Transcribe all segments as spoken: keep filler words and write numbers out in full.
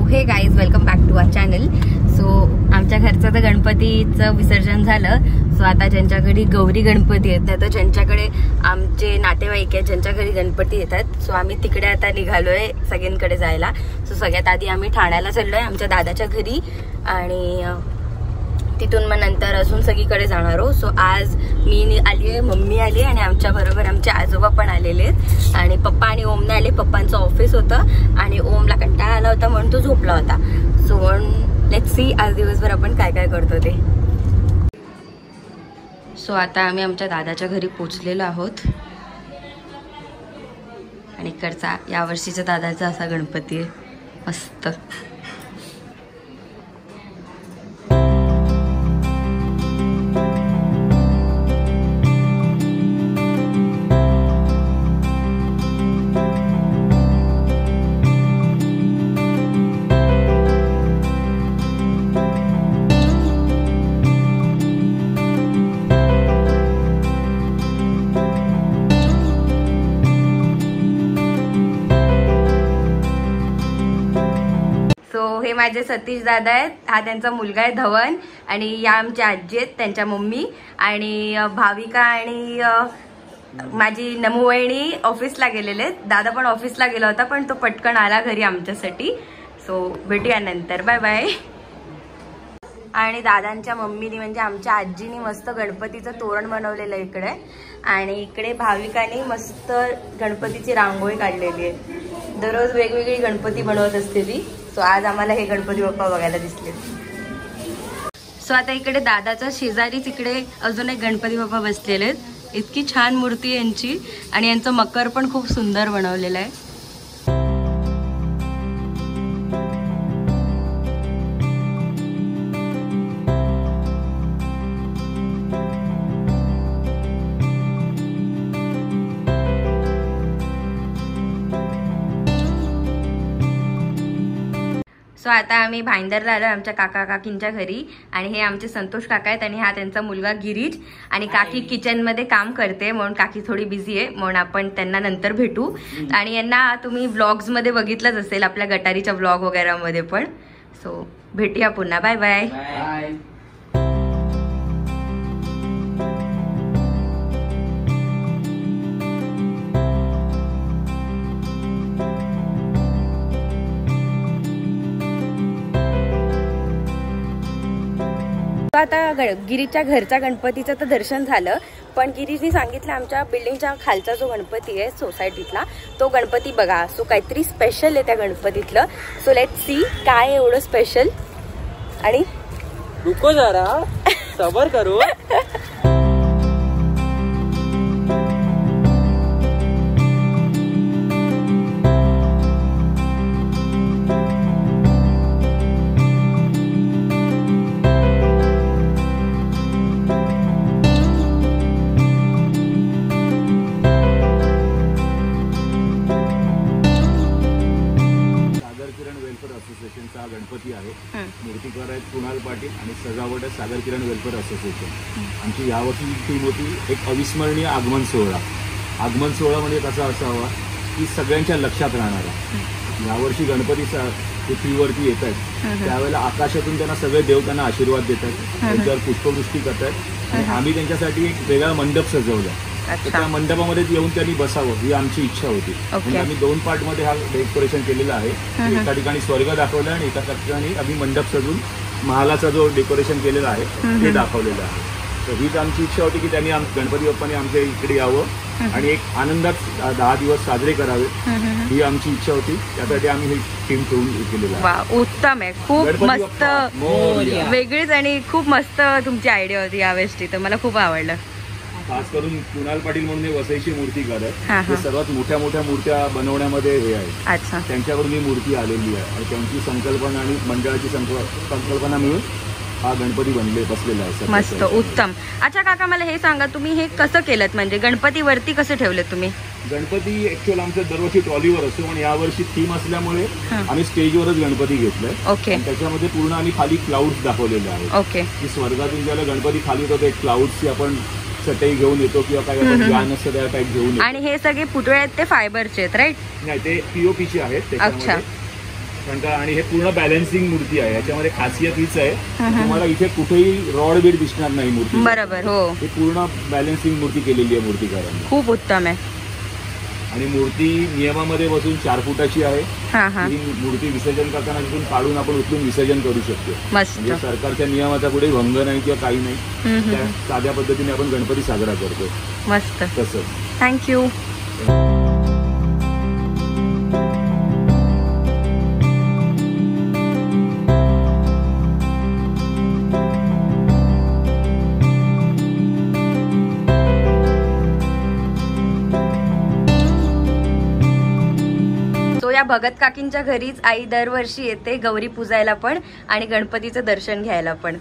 हे guys, welcome back to our channel. So आमच्या घरचं तर गणपतीचं विसर्जन झालं. सो आता ज्यांच्या घरी गौरी गणपती येतात तर ज्यांच्याकडे आमचे नातेवाईक आहेत ज्यांच्या घरी गणपती येतात, सो आम्ही तिकडे आता निघालोय सगळ्यांकडे जायला. सो सगळ्यात आधी आम्ही ठाण्याला चाललोय आमच्या दादाच्या घरी आणि तिथून मग नंतर अजून सगळीकडे जाणार आहोत. सो आज मी आली आहे, मम्मी आली आणि आमच्या बरोबर आमचे आजोबा पण आलेले आहेत आणि पप्पा आणि ओमने आले. पप्पांचं ऑफिस होतं आणि ओमला कंटाळा आला होता म्हणून तो झोपला होता. सो लेट्स सी आज दिवसभर आपण काय काय करतो ते. सो आता आम्ही आमच्या दादाच्या घरी पोचलेलो आहोत आणि इकडचा यावर्षीच्या दादाचा असा गणपती आहे, मस्त. हे माझे सतीश दादा आहेत, हा त्यांचा मुलगा आहे धवन आणि या आमच्या आजी आहेत त्यांच्या मम्मी आणि भाविका आणि माझी नमूवहिणी ऑफिसला गेलेले आहेत. दादा पण ऑफिसला गेला होता पण तो पटकन आला घरी आमच्यासाठी. सो भेटूया नंतर, बाय बाय. आणि दादांच्या मम्मीनी म्हणजे आमच्या आजीनी मस्त गणपतीचं तोरण बनवलेलं आहे इकडे आणि इकडे भाविकांनी मस्त गणपतीची रांगोळी काढलेली आहे. दररोज वेगवेगळी गणपती बनवत असते ती. सो आज आम्हाला हे गणपती बाप्पा बघायला दिसले. सो आता इकडे दादाच्या शेजारीच इकडे अजून एक गणपती बाप्पा बसलेले आहेत. इतकी छान मूर्ती आहे यांची आणि यांचं मकर पण खूप सुंदर बनवलेलं आहे. सो आता आम्ही भाईंदरला आलो आमच्या काका काकींच्या घरी आणि हे आमचे संतोष काका आहेत आणि हा त्यांचा मुलगा गिरीज. आणि काकी किचन मध्ये काम करते म्हणून काकी थोडी बिझी आहे म्हणून आपण त्यांना नंतर भेटू. आणि यांना तुम्ही व्लॉग्स मध्ये बघितलंच असेल आपल्या गटारीच्या व्लॉग वगैरे मध्ये पण. सो भेटूया पुन्हा, बाय बाय. आता गिरीच्या घरच्या गणपतीचं तर दर्शन झालं पण गिरीजनी सांगितलं आमच्या बिल्डिंगच्या खालचा जो गणपती आहे सोसायटीतला तो गणपती बघा. सो काहीतरी स्पेशल आहे त्या गणपतीतलं. सो लेट्स सी काय एवढं स्पेशल. आणि रुको जरा सबर करो. गणपती आहे, मूर्तिकार आहेत कुणाल पाटील आणि सजावट आहे सागर किरण वेलफेअर असोसिएशन. आमची यावर्षी टीम होती एक अविस्मरणीय आगमन सोहळा. आगमन सोहळा म्हणजे कसा असावा की सगळ्यांच्या लक्षात राहणारा. यावर्षी गणपती पृथ्वीवरती येत आहेत त्यावेळेला आकाशातून त्यांना सगळे देव त्यांना आशीर्वाद देतात, त्यांच्यावर पुष्पवृष्टी करतात आणि आम्ही त्यांच्यासाठी एक वेगळा मंडप सजवला. त्या मंडपामध्ये येऊन त्यांनी बसावं ही आमची इच्छा होती. म्हणजे आम्ही दोन पार्ट मध्ये हा डेकोरेशन केलेला आहे. एका ठिकाणी स्वर्ग दाखवला आणि एका ठिकाणी आम्ही मंडप सजून महालाचा जो डेकोरेशन केलेला आहे ते दाखवलेलं आहे. तर हीच आमची इच्छा होती की त्यांनी गणपती बाप्पाने आमच्या इकडे यावं आणि एक आनंदात दहा दिवस साजरे करावे ही आमची इच्छा होती. त्यासाठी आम्ही ही टीम ठेवून केलेलं आहे. उत्तम आहे, खूप मस्त, वेगळीच आणि खूप मस्त तुमची आयडिया होती यावेळी. तर मला खूप आवडलं. खास करून कुणाल पाटील म्हणून वसईची मूर्तिकार आहे, ते सर्वात मोठ्या मोठ्या मूर्त्या बनवण्यामध्ये हे आहे. त्यांच्याकडून ही मूर्ती आलेली आहे आणि त्यांची संकल्पना आणि मंडळाची संकल्पना मिळून हा गणपती बनले बसलेला आहे. मस्त, उत्तम. अच्छा काका मला हे सांगा तुम्ही हे कसं केलं, म्हणजे गणपती वरती कसे ठेवलेत तुम्ही? गणपती ऍक्च्युअल आमच्या दरवर्षी ट्रॉलीवर असतो पण यावर्षी थीम असल्यामुळे आम्ही स्टेजवरच गणपती घेतलाय. ओके. त्याच्यामध्ये पूर्ण आम्ही खाली क्लाउड्स दाखवलेले आहेत. ओके. की स्वर्गातून ज्याला गणपती खाली होतो ते क्लाउड्सची आपण चटई घेऊन येतो किंवा काही आपण गान असतं त्या टाईप घेऊन. आणि हे सगळे पुतळे आहेत ते फायबरचे आहेत राईट? नाही, ते पीओपीचे आहेत. अच्छा. कारण का आणि हे पूर्ण बॅलन्सिंग मूर्ती आहे. याच्यामध्ये खासियत हीच आहे तुम्हाला इथे कुठेही रॉड बीड दिसणार नाही मूर्ती. बरोबर. हो, हे पूर्ण बॅलन्सिंग मूर्ती केलेली आहे मूर्तिकारांनी. खूप उत्तम आहे. आणि मूर्ती नियमामध्ये बसून चार फुटाची आहे. ही मूर्ती विसर्जन करताना तिथून काढून आपण उचलून विसर्जन करू शकतो. म्हणजे सरकारच्या नियमाचा पुढे भंग नाही किंवा काही नाही. त्या साध्या पद्धतीने आपण गणपती साजरा करतो. मस्त. तसंच. थँक्यू. या भगत काकींच्या घरीच आई दरवर्षी येते गौरी पूजायला पण आणि गणपतीचं दर्शन घ्यायला पण.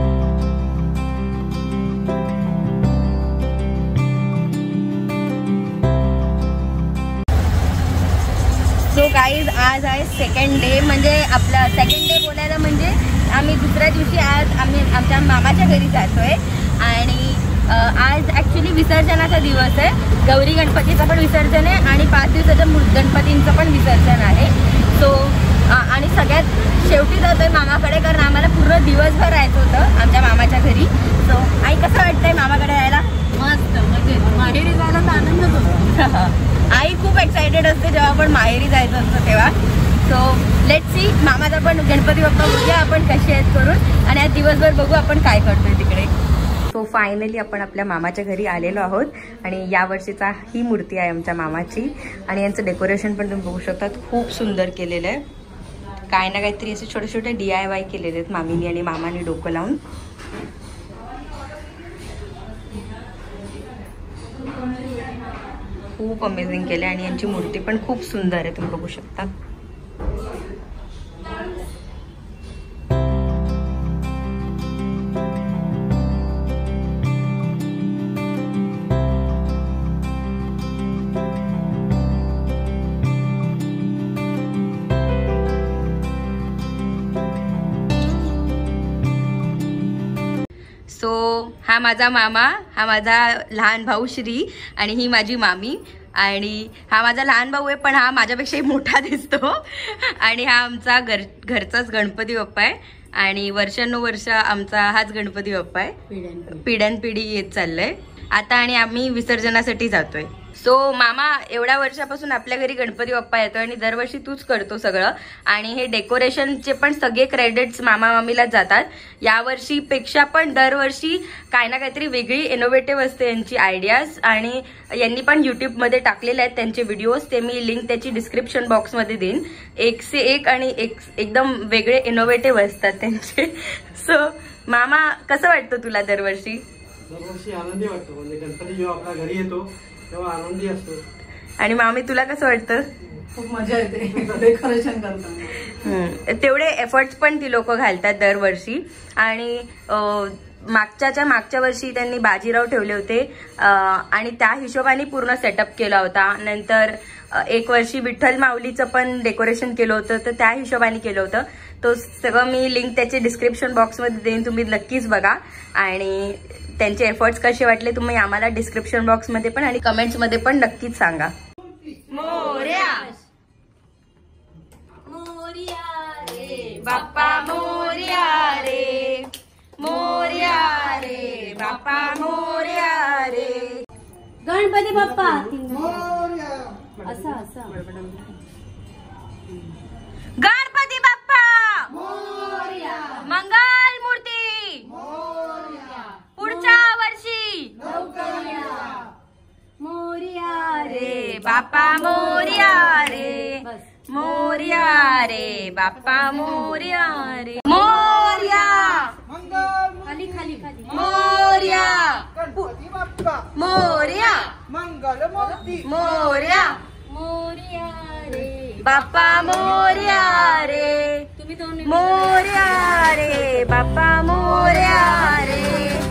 सो गाईज आज आहे सेकंड डे. म्हणजे आपला सेकंड डे बोलायला म्हणजे आम्ही दुसऱ्या दिवशी आज आम्ही आमच्या मामाच्या घरी जातोय. आणि आज ॲक्च्युली विसर्जनाचा दिवस आहे. गौरी गणपतीचं पण विसर्जन आहे आणि पाच दिवसाच्या गणपतींचं पण विसर्जन आहे. सो आणि सगळ्यात शेवटी जातोय मामाकडे कारण आम्हाला पूर्ण दिवसभर राहायचं होतं आमच्या मामाच्या घरी. सो आई कसं वाटतंय मामाकडे यायला? मस्त. म्हणजे माहेरी जायला तर आनंदच होतो. आई खूप एक्सायटेड असते जेव्हा आपण माहेरी जायचं असतं तेव्हा. सो लेट्स सी मामाचा पण गणपती बाप्पा बघूया आपण कशी आहेत करून आणि आज दिवसभर बघू आपण काय करतोय तिकडे. सो फायनली आपण आपल्या मामाच्या घरी आलेलो आहोत आणि या वर्षीचा ही मूर्ती आहे आमच्या मामाची. आणि यांचं डेकोरेशन पण तुम्ही बघू शकतात, खूप सुंदर केलेलं आहे. काय ना काहीतरी असे छोटे छोटे डी आय वाय केलेले आहेत मामीनी आणि मामानी डोकं लावून. खूप अमेझिंग केले आणि यांची मूर्ती पण खूप सुंदर आहे, तुम्ही बघू शकता. सो हा माझा मामा, हा माझा लहान भाऊ श्री आणि ही माझी मामी. आणि हा माझा लहान भाऊ आहे पण हा माझ्यापेक्षाही मोठा दिसतो. आणि हा आमचा घर घरचाच गणपती बाप्पा आहे आणि वर्षानुवर्ष आमचा हाच गणपती बाप्पा आहे. पिढ्यानपिढी येत चाललंय आता आणि आम्ही विसर्जनासाठी जातोय. सो मामा, एवढ्या वर्षापासून आपल्या घरी गणपती बाप्पा येतोय आणि दरवर्षी तूच करतो सगळं. आणि हे डेकोरेशनचे पण सगळे क्रेडिट्स मामा मामीलाच जातात. यावर्षी पेक्षा पण दरवर्षी काय ना काहीतरी वेगळी इनोव्हेटिव्ह असते यांची आयडियाज. आणि यांनी पण युट्यूबमध्ये टाकलेले आहेत त्यांचे व्हिडिओज. ते मी लिंक त्याची डिस्क्रिप्शन बॉक्समध्ये देईन. एक से एक आणि एक एकदम वेगळे इनोव्हेटिव्ह असतात त्यांचे. सो मामा, कसं वाटतं तुला दरवर्षी? दरवर्षी आनंदी वाटतो. म्हणजे गणपती जेव्हा आपल्या घरी येतो तेव्हा आनंदी असतो. आणि मामी, तुला कसं वाटतं? खूप मजा येते डेकोरेशन करताना. तेवढे एफर्ट्स पण ती लोक घालतात दरवर्षी. आणि मागच्याच्या मागच्या वर्षी त्यांनी बाजीराव ठेवले होते आणि त्या हिशोबाने पूर्ण सेटअप केला होता. नंतर एक वर्षी विठ्ठल माऊलीचं पण डेकोरेशन केलं होतं, तर त्या हिशोबाने केलं होतं. तो सगळं मी लिंक त्याचे डिस्क्रिप्शन बॉक्समध्ये देईन, तुम्ही नक्कीच बघा. आणि त्यांचे एफर्ट्स कसे वाटले तुम्ही आम्हाला डिस्क्रिप्शन बॉक्समध्ये पण आणि कमेंट्समध्ये पण नक्कीच सांगा. मोरया मोरया रे बाप्पा मोरया रे, मोरया रे बाप्पा मोरया रे. गणपती बाप्पा मोरया. असा असा गणपती बाप्पा मोरया. मंगल मूर्ती मोरया. पुढच्या वर्षी मोरया रे बाप्पा मोरया रे, मोरया रे बाप्पा मोरया रे. मोरया खाली खाली खाली मोरया. गणपती बाप्पा मोरया. मंगल मूर्ती मोरया. मोरया रे बाप्पा मोरया रे, तुम्ही दोन मोरया रे बाप्पा मोरया रे.